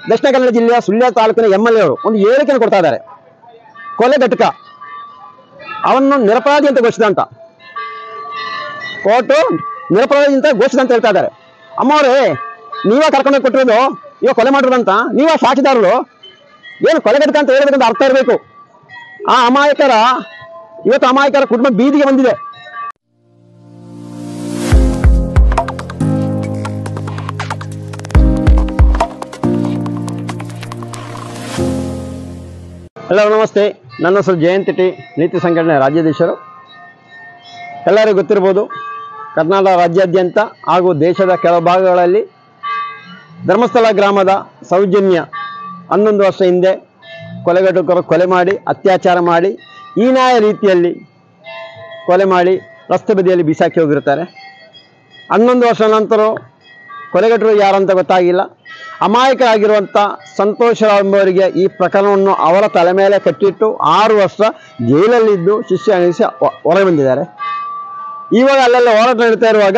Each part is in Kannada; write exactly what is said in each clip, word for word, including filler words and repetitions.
ದಕ್ಷಿಣ ಕನ್ನಡ ಜಿಲ್ಲೆಯ ಸುಳ್ಯ ತಾಲೂಕಿನ ಎಂ ಎಲ್ ಎ ಅವರು ಒಂದು ಹೇಳಿಕೆಯನ್ನು ಕೊಡ್ತಾ ಇದ್ದಾರೆ. ಕೊಲೆ ಘಟಕ ಅವನ್ನು ನಿರಪರಾಧಿ ಅಂತ ಘೋಷಿಸಿದ ಅಂತ ಕೋರ್ಟು ನಿರಪರಾಧಿ ಅಂತ ಘೋಷಿಸಿದ ಅಂತ ಹೇಳ್ತಾ ಇದ್ದಾರೆ. ಅಮ್ಮವರೇ, ನೀವೇ ಕರ್ಕೊಂಡು ಕೊಟ್ಟಿರೋದು, ಇವಾಗ ಕೊಲೆ ಮಾಡಿರೋದಂತ ನೀವೇ ಸಾಕ್ಷಿದಾರರು. ಏನು ಕೊಲೆ ಘಟಕ ಅಂತ ಹೇಳಬೇಕಂತ ಅರ್ಥ ಇರಬೇಕು. ಆ ಅಮಾಯಕರ ಇವತ್ತು ಅಮಾಯಕರ ಕುಟುಂಬ ಬೀದಿಗೆ ಬಂದಿದೆ. ಎಲ್ಲರೂ ನಮಸ್ತೆ. ನನ್ನ ಹೆಸರು ಜಯಂತ್ ಟಿ, ನೀತಿ ಸಂಘಟನೆ ರಾಜ್ಯಾಧ್ಯಕ್ಷರು. ಎಲ್ಲರಿಗೂ ಗೊತ್ತಿರ್ಬೋದು, ಕರ್ನಾಟಕ ರಾಜ್ಯಾದ್ಯಂತ ಹಾಗೂ ದೇಶದ ಕೆಲವು ಭಾಗಗಳಲ್ಲಿ ಧರ್ಮಸ್ಥಳ ಗ್ರಾಮದ ಸೌಜನ್ಯ ಹನ್ನೊಂದು ವರ್ಷ ಹಿಂದೆ ಕೊಲೆಗಡುಕರು ಕೊಲೆ ಮಾಡಿ ಅತ್ಯಾಚಾರ ಮಾಡಿ ಹೀನಾಯ ರೀತಿಯಲ್ಲಿ ಕೊಲೆ ಮಾಡಿ ರಸ್ತೆ ಬದಿಯಲ್ಲಿ ಬಿಸಾಕಿ ಹೋಗಿರ್ತಾರೆ. ಹನ್ನೊಂದು ವರ್ಷ ನಂತರ ಕೊಲೆಗಟ್ಟರು ಯಾರಂತ ಗೊತ್ತಾಗಿಲ್ಲ. ಅಮಾಯಕರಾಗಿರುವಂಥ ಸಂತೋಷ್ ರಾವ್ ಎಂಬುವರಿಗೆ ಈ ಪ್ರಕರಣವನ್ನು ಅವರ ತಲೆ ಮೇಲೆ ಕಟ್ಟಿಟ್ಟು ಆರು ವರ್ಷ ಜೈಲಲ್ಲಿದ್ದು ಶಿಕ್ಷೆ ಅನಿಸಿ ಹೊರಗೆ ಬಂದಿದ್ದಾರೆ. ಇವಾಗ ಅಲ್ಲೆಲ್ಲ ಹೋರಾಟ ನಡೀತಾ ಇರುವಾಗ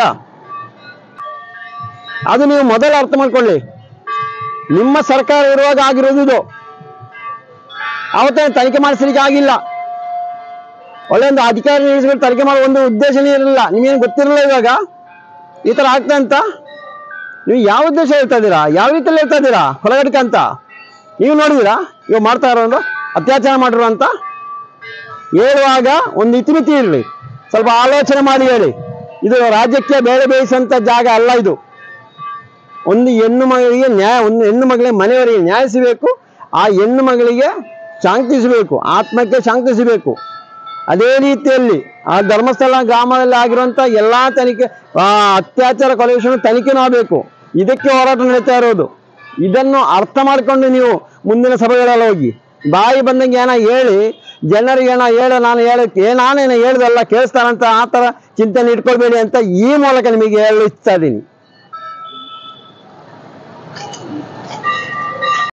ಅದು ನೀವು ಮೊದಲು ಅರ್ಥ ಮಾಡ್ಕೊಳ್ಳಿ. ನಿಮ್ಮ ಸರ್ಕಾರ ಇರುವಾಗ ಆಗಿರೋದು ಇದು. ಅವತ್ತೇನು ತನಿಖೆ ಮಾಡಿಸ್ಲಿಕ್ಕೆ ಆಗಿಲ್ಲ. ಒಳ್ಳೆ ಒಂದು ಅಧಿಕಾರಿ ನಿಲ್ಲಿಸ್ಬಿಟ್ಟು ತನಿಖೆ ಮಾಡೋ ಒಂದು ಉದ್ದೇಶನೇ ಇರಲಿಲ್ಲ. ನಿಮಗೇನು ಗೊತ್ತಿರಲಿಲ್ಲ ಇವಾಗ ಈ ಥರ ಆಗ್ತಾ ಅಂತ. ನೀವು ಯಾವ ಉದ್ದೇಶ ಹೇಳ್ತಾ ಇದ್ದೀರಾ? ಯಾವ ರೀತಿಯಲ್ಲಿ ಹೇಳ್ತಾ ಇದ್ದೀರಾ ಕೊಲೆಗಡಕ ಅಂತ? ನೀವು ನೋಡಿದ್ದೀರಾ ಇವಾಗ ಮಾಡ್ತಾ ಇರೋದು ಅತ್ಯಾಚಾರ ಮಾಡಿರೋ ಅಂತ ಹೇಳುವಾಗ ಒಂದು ಇತಿಮಿತಿ ಇರಲಿ. ಸ್ವಲ್ಪ ಆಲೋಚನೆ ಮಾಡಿ ಹೇಳಿ. ಇದು ರಾಜ್ಯಕ್ಕೆ ಬೇಳೆ ಬೇಯಿಸಂತ ಜಾಗ ಅಲ್ಲ. ಇದು ಒಂದು ಹೆಣ್ಣು ಮಗಳಿಗೆ ನ್ಯಾಯ, ಒಂದು ಹೆಣ್ಣು ಮಗಳಿಗೆ ಮನೆಯವರಿಗೆ ನ್ಯಾಯ ಸಿಗಬೇಕು. ಆ ಹೆಣ್ಣು ಮಗಳಿಗೆ ಶಾಂತಿ ಸಿಗಬೇಕು, ಆತ್ಮಕ್ಕೆ ಶಾಂತಿ ಸಿಗಬೇಕು. ಅದೇ ರೀತಿಯಲ್ಲಿ ಆ ಧರ್ಮಸ್ಥಳ ಗ್ರಾಮದಲ್ಲಿ ಆಗಿರುವಂಥ ಎಲ್ಲ ತನಿಖೆ ಅತ್ಯಾಚಾರ ಕೊಲೆ ವಿಷಯ ತನಿಖೆನೂ ಆಗಬೇಕು. ಇದಕ್ಕೆ ಹೋರಾಟ ನಡೀತಾ ಇರೋದು. ಇದನ್ನು ಅರ್ಥ ಮಾಡ್ಕೊಂಡು ನೀವು ಮುಂದಿನ ಸಭೆಗಳೆಲ್ಲ ಹೋಗಿ ಬಾಯಿ ಬಂದಂಗೆ ಏನೋ ಹೇಳಿ ಜನರಿಗೆ ಏನೋ ಹೇಳ ನಾನು ಹೇಳಕ್ಕೆ ನಾನೇನೋ ಹೇಳ್ದಲ್ಲ ಕೇಳಿಸ್ತಾರಂತ ಆ ಥರ ಚಿಂತನೆ ಇಟ್ಕೊಳ್ಬೇಡಿ ಅಂತ ಈ ಮೂಲಕ ನಿಮಗೆ ಹೇಳಲು ಇಚ್ಛಾ ಇದ್ದೀನಿ.